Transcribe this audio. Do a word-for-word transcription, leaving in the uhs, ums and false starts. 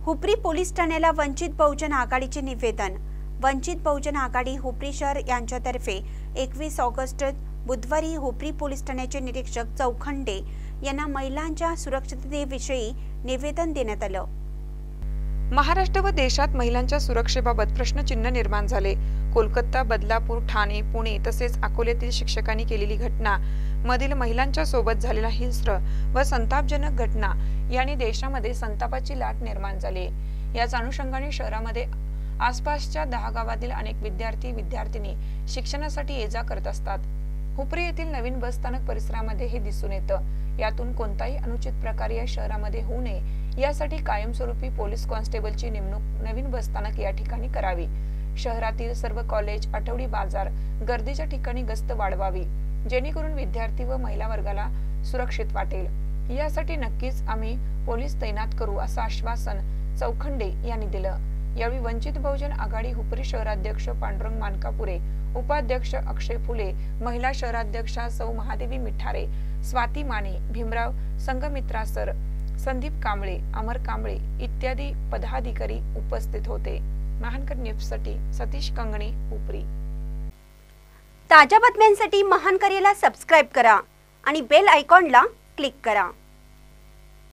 Hupari police ठाण्याला वंचित बहुजन आघाडीचे निवेदन। वंचित बहुजन आघाडी हुपरी शहर यांच्यातर्फे एकवीस ऑगस्ट बुधवारी हुपरी पोलीस ठाण्याचे निरीक्षक चौखंडे यांना महिलांच्या सुरक्षिततेविषयी निवेदन देण्यात आलं। महाराष्ट्र व देशात महिलांच्या सुरक्षेबाबत प्रश्नचिन्ह निर्माण झाले। कोलकाता, बदलापूर, ठाणे, पुणे तसेच अकोल्यातील शिक्षकांनी केलेली घटना मधील महिलांच्या सोबत झालेला हिंस्र व संतापजनक घटना यांनी देशामध्ये संतापाची लाट निर्माण झाली। याच अनुषंगाने शहरामध्ये आसपासच्या दहा गावातील अनेक विद्यार्थी विद्यार्थिनी शिक्षणासाठी ये-जा करत असतात। हुपरी येथील नवीन बस स्थानक परिसरामध्ये हे दिसून येतं। यातून कोणताही अनुचित प्रकार या शहरामध्ये होऊ नये यासाठी कायमस्वरूपी पोलीस कॉन्स्टेबलची नेमणूक नवीन बस स्थानक या ठिकाणी करावी। शहरातील सर्व कॉलेज, आठवडी बाजार, गर्दीच्या ठिकाणी गस्त वाढवावी, जेणेकरून विद्यार्थी व महिला वर्गाला सुरक्षित वाटेल। यासाठी नक्कीच आम्ही पोलीस तैनात करू असं आश्वासन चौखंडे यांनी दिलं। यावेळी वंचित बहुजन आघाडी हुपरी शहराध्यक्ष पांडुरंग मानकापुरे, उपाध्यक्ष अक्षय फुले, महिला शहराध्यक्षा सौ महादेवी मिठारे, स्वाती माने, भीमराव संगमित्रा सर, संदीप कांबळे, अमर कांबळे इत्यादी पदाधिकारी उपस्थित होते। महानकर न्यूजसाठी सतीश कंगणे, हुपरी। ताज्या बातम्यांसाठी महानकरेला सबस्क्राइब करा आणि बेल आयकॉनला क्लिक करा।